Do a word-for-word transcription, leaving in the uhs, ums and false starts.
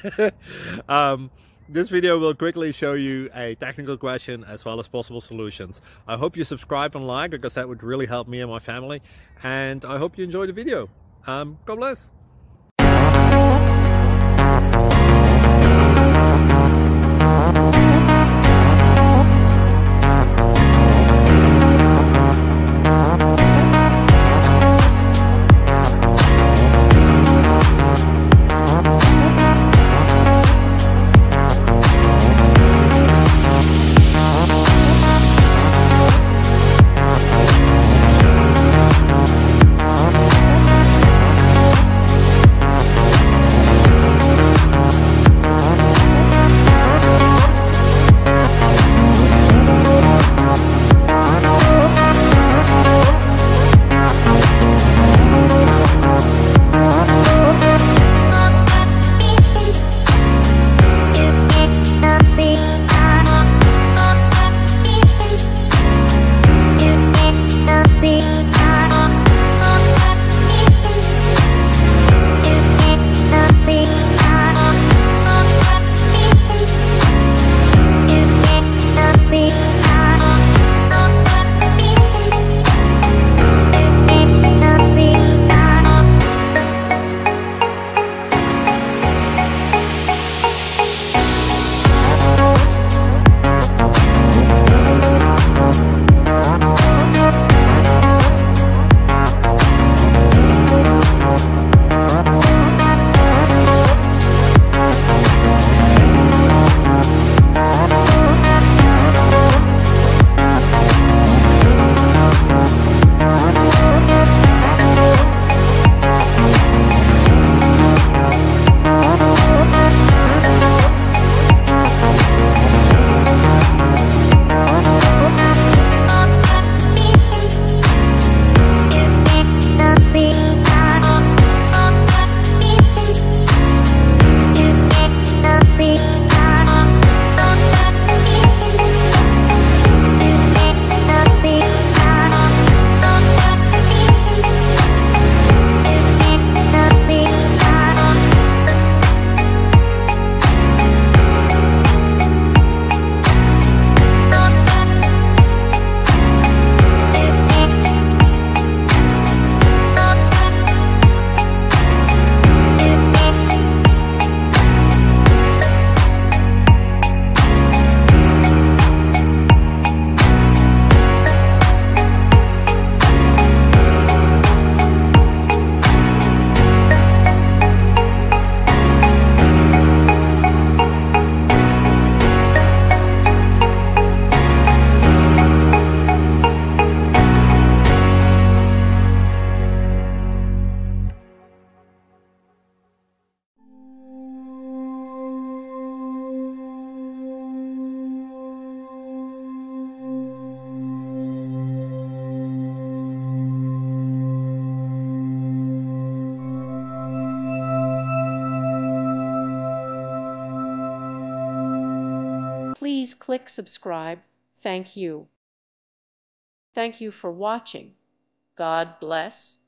um, this video will quickly show you a technical question as well as possible solutions. I hope you subscribe and like, because that would really help me and my family. And I hope you enjoy the video. Um, God bless. Please click subscribe. Thank you. Thank you for watching. God bless.